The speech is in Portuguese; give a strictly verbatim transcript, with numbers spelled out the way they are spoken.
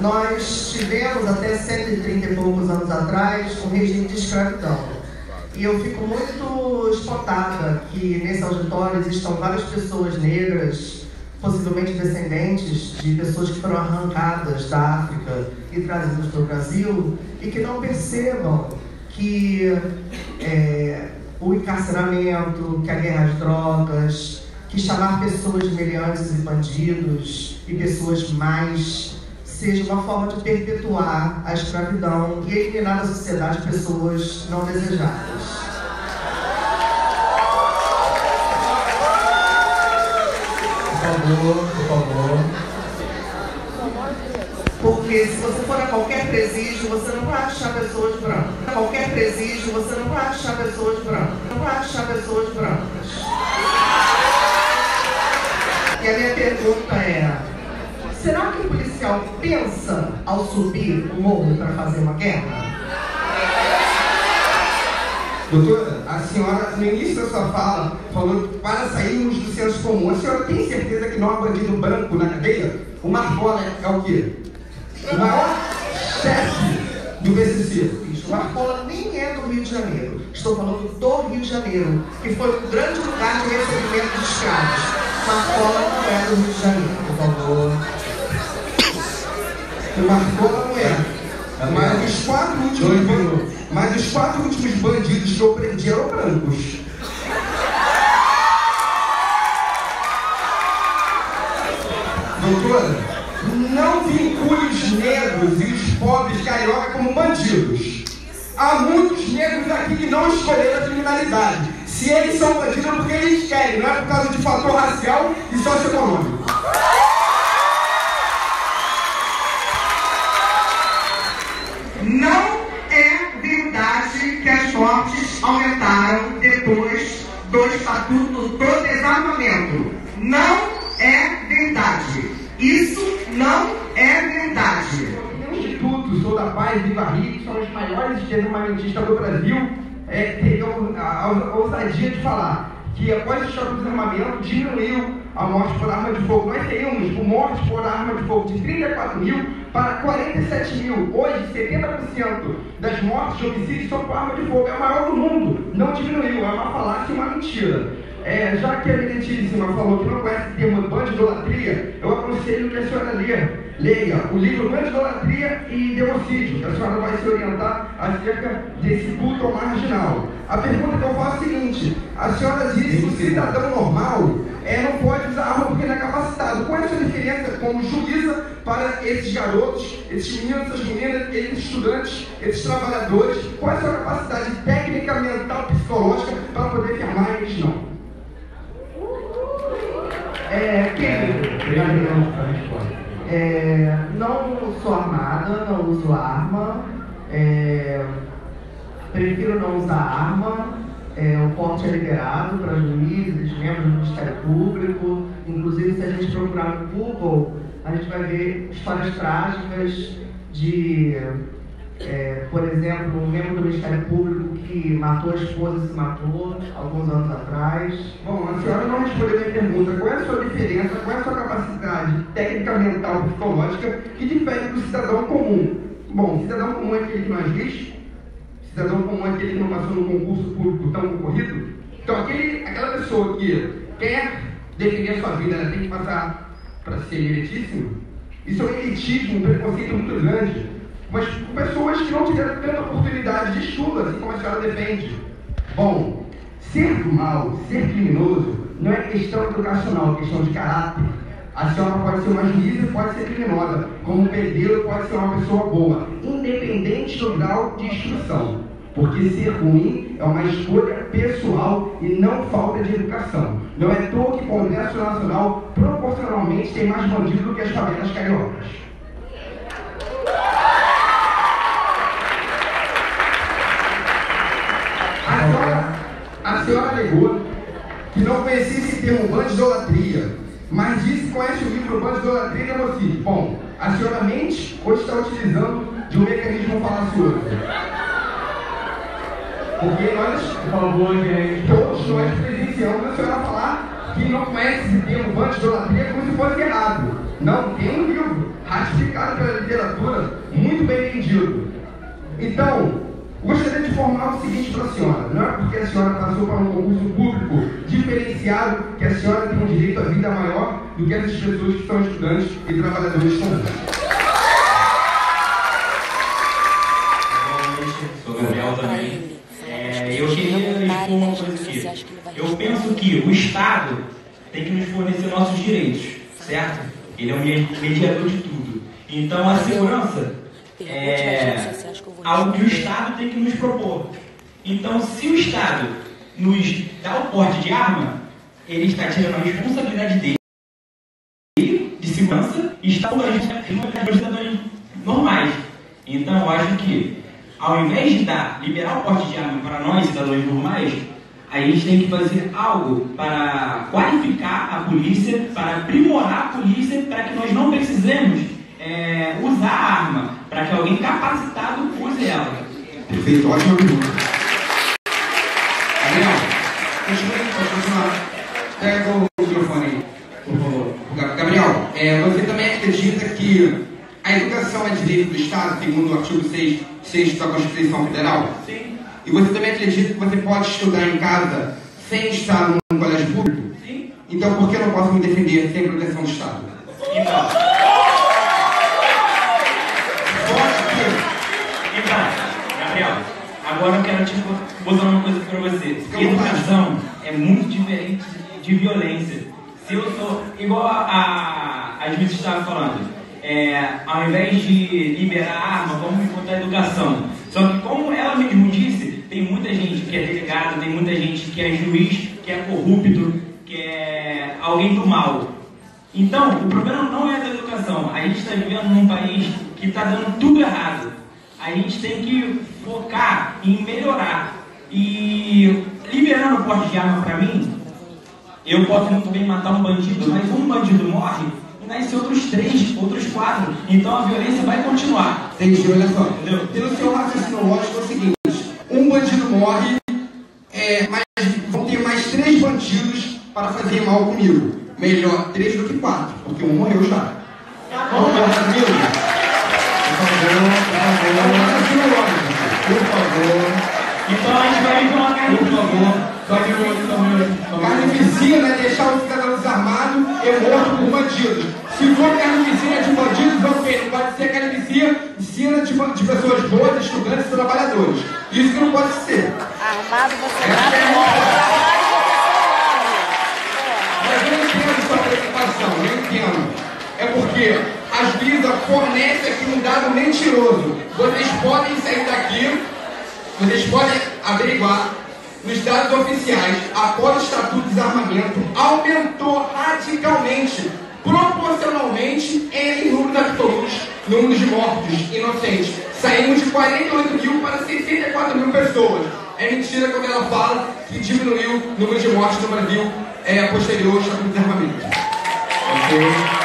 Nós tivemos até cento e trinta e poucos anos atrás um regime de escravidão. E eu fico muito espantada que nesse auditório existam várias pessoas negras, possivelmente descendentes de pessoas que foram arrancadas da África e trazidas para o Brasil, e que não percebam que é, o encarceramento, que a guerra às drogas, que chamar pessoas de meliantes e bandidos e pessoas mais seja uma forma de perpetuar a escravidão e eliminar da sociedade pessoas não desejadas. Por favor, por favor. Porque se você for a qualquer presídio, você não vai achar pessoas brancas. A qualquer presídio, você não vai achar pessoas brancas. Não vai achar pessoas brancas. E a minha pergunta é: será que o policial pensa ao subir o morro para fazer uma guerra? Doutora, a senhora, no início da sua fala, falou que para sairmos do senso comum, a senhora tem certeza que não há bandido branco na cadeia? O Marcola é o quê? O maior chefe do P C C. O Marcola nem é do Rio de Janeiro. Estou falando do Rio de Janeiro, que foi um grande lugar de recebimento de escravos. Marcola não é do Rio de Janeiro, por favor. O Marcola não é. Mas os quatro últimos bandidos, mas os quatro últimos bandidos que eu prendi eram brancos. Doutora, não vincule os negros e os pobres carioca como bandidos. Há muitos negros aqui que não escolheram a criminalidade. Se eles são bandidos é porque eles querem, não é por causa de fator racial e socioeconômico. Não é verdade que as mortes aumentaram depois do Estatuto do Desarmamento. Não é verdade. Isso não é verdade. O Instituto Sou da Paz de Barri, que são os maiores desarmamentistas do Brasil, é, teve a, a, a ousadia de falar que após o Estatuto do Desarmamento diminuiu a morte por arma de fogo. Nós teríamos por morte por arma de fogo de trinta e quatro mil para quarenta e sete mil. Hoje, setenta por cento das mortes de homicídio são por arma de fogo. É o maior do mundo. Não diminuiu. É uma falácia e uma mentira. É, já que a Eminentíssima falou que não conhece o termo bandidolatria, eu aconselho que a senhora leia, leia o livro Bandidolatria e Democídio. A senhora vai se orientar acerca desse culto ao marginal. A pergunta que eu faço é a seguinte: a senhora disse que o cidadão normal é, não pode usar arma porque não é capacitado. Qual é a sua diferença como juíza para esses garotos, esses meninos, essas meninas, esses estudantes, esses trabalhadores? Qual é a sua capacidade técnica, mental, psicológica para poder afirmar eles não? É, querido, é, não sou armada, não uso arma, é, prefiro não usar arma, é, o porte é liberado para juízes, membros do Ministério Público. Inclusive, se a gente procurar no Google, a gente vai ver histórias trágicas de, é, por exemplo, um membro do Ministério Público que matou a esposa e se matou alguns anos atrás. Bom, a senhora não respondeu a minha pergunta. Qual é a sua diferença, qual é a sua capacidade técnica, mental, psicológica que difere do cidadão comum? Bom, cidadão comum é aquele que não é juiz? Cidadão comum é aquele que não passou no concurso público tão concorrido? Então, aquele, aquela pessoa que quer defender a sua vida, ela tem que passar para ser elitíssimo? Isso é um elitismo, um preconceito muito grande. Mas com pessoas que não tiveram tanta oportunidade de estudo, assim como a senhora defende. Bom, ser do mal, ser criminoso, não é questão educacional, é questão de caráter. A senhora pode ser uma juíza, pode ser criminosa, como um pedreiro pode ser uma pessoa boa, independente do grau de instrução. Porque ser ruim é uma escolha pessoal e não falta de educação. Não é à toa que o Congresso Nacional proporcionalmente tem mais bandidos do que as favelas cariocas. A senhora, a senhora alegou que não conhecia esse termo bandidolatria, mas disse que conhece o livro Bandidolatria e Democídio. Bom, a senhora mente ou está utilizando de um mecanismo falacioso? Porque nós, por favor, gente, todos nós presenciamos a senhora falar que não conhece esse termo bandidolatria como se fosse errado. Não, tem um livro. ratificado pela literatura, muito bem vendido. Então, gostaria de informar o seguinte para a senhora: não é porque a senhora passou para um concurso público diferenciado que a senhora tem um direito à vida maior do que essas pessoas que são estudantes e trabalhadores também. Boa noite, sou Gabriel também. É, eu queria expor uma coisa aqui. Eu penso que o Estado tem que nos fornecer nossos direitos, certo? Ele é um mediador de tudo. Então a segurança é algo que o Estado tem que nos propor. Então, se o Estado nos dá o porte de arma, ele está tirando a responsabilidade dele de segurança e está usando os cidadãos normais. Então, eu acho que, ao invés de dar, liberar o porte de arma para nós, cidadãos normais, a gente tem que fazer algo para qualificar a polícia, para aprimorar a polícia, para que nós não precisemos é, usar a arma, para que alguém capacitado use ela. Perfeito, ótima pergunta. Gabriel, pode continuar. Pega o microfone aí, por favor. Gabriel, é, você também acredita que a educação é direito do Estado, segundo o artigo seis da Constituição Federal? Sim. E você também acredita que você pode estudar em casa sem estar num colégio público? Sim. Então por que eu não posso me defender sem proteção do Estado? Então, então, Gabriel, agora eu quero te botar uma coisa para você. Educação é muito diferente de violência. Se eu sou, igual a, a, a juíza estava falando, é, ao invés de liberar a arma, vamos botar a educação. Só que, como ela mesmo disse, tem muita gente que é delegado, tem muita gente que é juiz, que é corrupto, que é alguém do mal. Então, o problema não é da educação. A gente está vivendo num país que está dando tudo errado. A gente tem que focar em melhorar. E liberando o porte de arma para mim, eu posso muito bem matar um bandido, mas um bandido morre e nasce outros três, outros quatro. Então a violência vai continuar. Entendi, olha só. Entendeu? Pelo seu raciocínio lógico é o seguinte: um bandido morre, é, mas vão ter mais três bandidos para fazer mal comigo. Melhor três do que quatro, porque um morreu já. Concorda comigo? Por favor, por favor. Por favor. Então a gente vai viver uma carne. Por favor. Só que o carnificina é deixar o cidadão desarmado e morto por bandidos. Se for carnificina de bandidos, ok, não pode ser carnificina de, de pessoas boas, estudantes e trabalhadores. Isso que não pode ser. Armado você Essa é a mata. Mas eu entendo sua preocupação, eu entendo. É porque a Visa fornece aqui um dado mentiroso. Vocês podem sair daqui, vocês podem averiguar. Nos dados oficiais, após o Estatuto de Desarmamento, aumentou radicalmente, proporcionalmente, em números absolutos, números de mortos inocentes. Saímos de quarenta e oito mil para sessenta e quatro mil pessoas. É mentira quando ela fala que diminuiu o número de mortes no Brasil é, posterior ao Estatuto de Desarmamento. Ok?